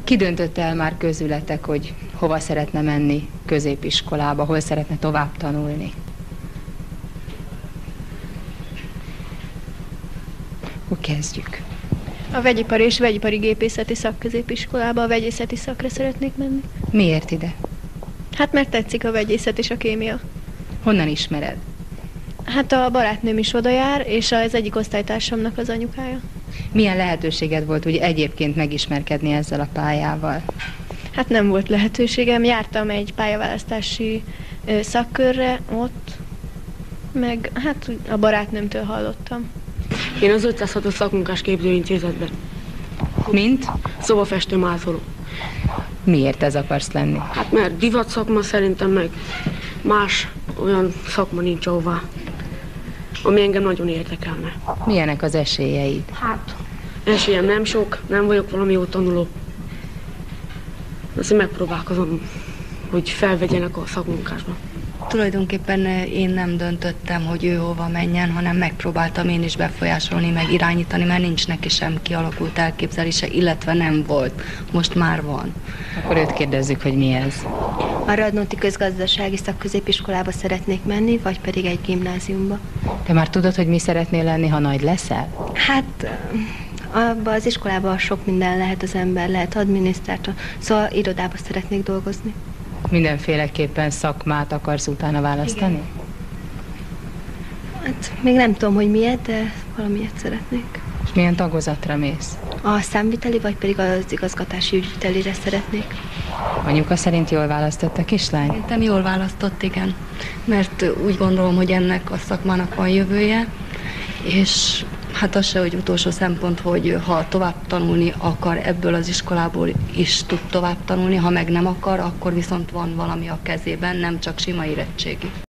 Ki döntötte el már közületek, hogy hova szeretne menni középiskolába, hol szeretne tovább tanulni? Akkor kezdjük. A vegyipari és vegyipari gépészeti szakközépiskolába, a vegyészeti szakra szeretnék menni. Miért ide? Hát mert tetszik a vegyészet és a kémia. Honnan ismered? Hát a barátnőm is oda jár, és az egyik osztálytársamnak az anyukája. Milyen lehetőséged volt úgy egyébként megismerkedni ezzel a pályával? Hát nem volt lehetőségem, jártam egy pályaválasztási szakkörre ott, meg hát a barátnőmtől hallottam. Én az 506-os szakmunkás képzőintézetben. Mint? Szobafestő mázoló. Miért ez akarsz lenni? Hát mert divat szakma szerintem, meg más olyan szakma nincs ahová, ami engem nagyon érdekelne. Milyenek az esélyeid? Hát, esélyem nem sok, nem vagyok valami jó tanuló. Azért megpróbálkozom, hogy felvegyenek a szakmunkásba. Tulajdonképpen én nem döntöttem, hogy ő hova menjen, hanem megpróbáltam én is befolyásolni, meg irányítani, mert nincs neki sem kialakult elképzelése, illetve nem volt. Most már van. Akkor őt kérdezzük, hogy mi ez. A Radnóti Közgazdasági Szakközépiskolába szeretnék menni, vagy pedig egy gimnáziumba. Te már tudod, hogy mi szeretnél lenni, ha nagy leszel? Hát abban az iskolában sok minden lehet az ember, lehet adminisztrátor, szóval irodában szeretnék dolgozni. Mindenféleképpen szakmát akarsz utána választani? Igen. Hát még nem tudom, hogy miért, de valamilyet szeretnék. És milyen tagozatra mész? A számviteli, vagy pedig az igazgatási ügyvitelire szeretnék. Anyuka szerint jól választott a kislány? Szerintem jól választott, igen. Mert úgy gondolom, hogy ennek a szakmának van jövője, és hát az se, hogy utolsó szempont, hogy ha tovább tanulni akar, ebből az iskolából is tud tovább tanulni, ha meg nem akar, akkor viszont van valami a kezében, nem csak sima érettségi.